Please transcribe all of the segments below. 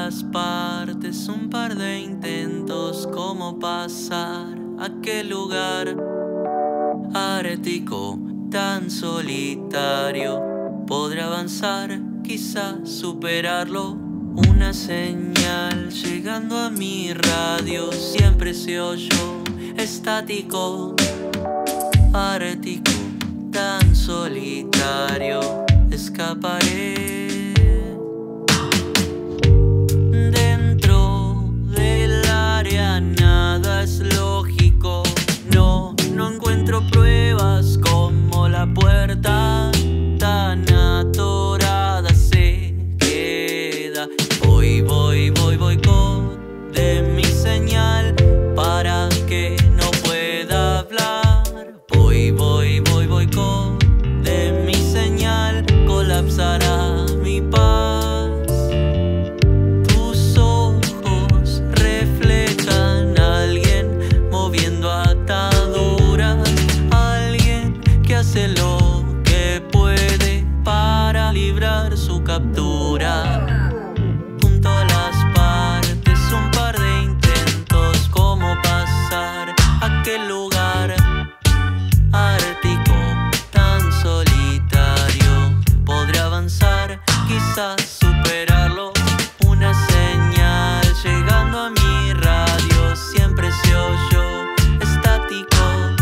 las partes, un par de intentos, cómo pasar a aquel lugar ártico, tan solitario. Podré avanzar, quizás superarlo. Una señal llegando a mi radio, siempre se oyó estático, ártico, tan solitario. Escaparé dentro del área, nada es lógico. No encuentro pruebas, como la puerta tan atorada se queda. Voy con de mi señal para que no pueda hablar. Voy con de mi señal, colapsará mi paz. Tus ojos reflejan a alguien moviendo ataduras, alguien que hace lo que puede para librar su captura. Junto a las partes, un par de intentos, cómo pasar a aquel lugar ártico, tan solitario. Podré avanzar, quizás superarlo. Una señal llegando a mi radio, siempre se oyó estático,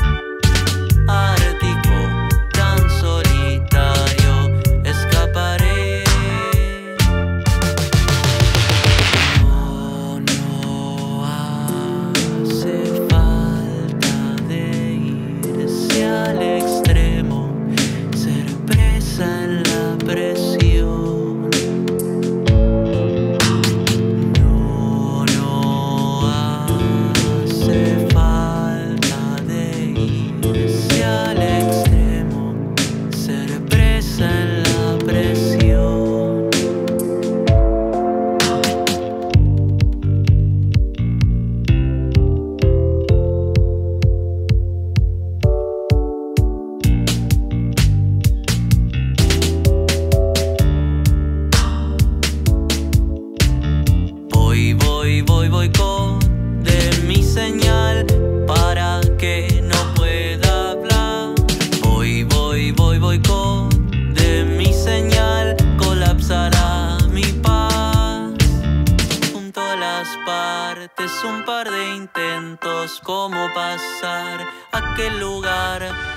ártico, tan solitario. Escaparé. No hace falta de irse al extremo, ser presa en la presión. No hace falta de irse al extremo, ser presa en la presión. Voy con de mi señal para que no pueda hablar. Voy con de mi señal, colapsará mi paz. Junto a las partes, un par de intentos, cómo pasar a aquel lugar